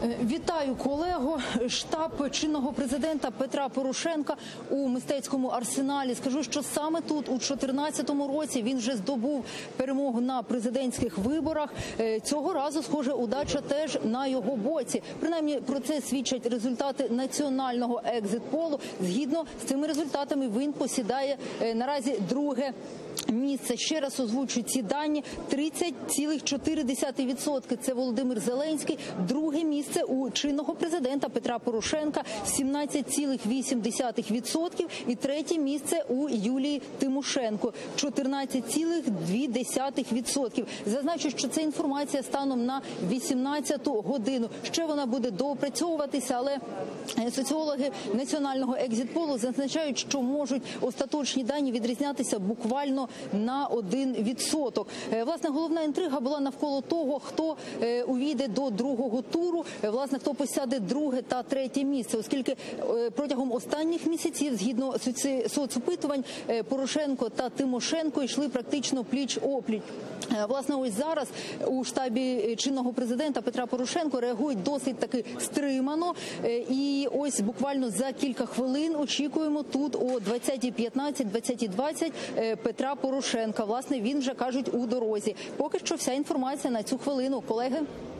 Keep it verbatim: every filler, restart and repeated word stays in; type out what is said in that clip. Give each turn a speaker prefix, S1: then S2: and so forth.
S1: Вітаю, колего. Штаб чинного президента Петра Порошенка у мистецькому арсеналі. Скажу, що саме тут, у чотирнадцятому році, він вже здобув перемогу на президентських виборах. Цього разу, схоже, удача теж на його боці. Принаймні, про це свідчать результати національного екзит-полу. Згідно з цими результатами, він посідає наразі друге місце. Ще раз озвучу ці дані. тридцять цілих чотири десятих відсотка – це Володимир Зеленський. Друге місце у чинного президента Петра Порошенка – сімнадцять цілих вісім десятих відсотка. І третє місце у Юлії Тимошенко – чотирнадцять цілих дві десятих відсотка. Зазначу, що це інформація станом на вісімнадцяту годину. Ще вона буде доопрацьовуватися, але соціологи національного екзит-полу зазначають, що можуть остаточні дані відрізнятися буквально на один відсоток. Власне, головна інтрига була навколо того, хто увійде до другого туру, власне, хто посяде друге та третє місце, оскільки протягом останніх місяців, згідно соцопитувань, Порошенко та Тимошенко йшли практично пліч-опліч. Власне, ось зараз у штабі чинного президента Петра Порошенка реагують досить таки стримано. І ось буквально за кілька хвилин очікуємо тут о двадцятій п'ятнадцять - двадцятій двадцять Петра Порошенка. Власне, він вже, кажуть, у дорозі. Поки що вся інформація на цю хвилину. Колеги.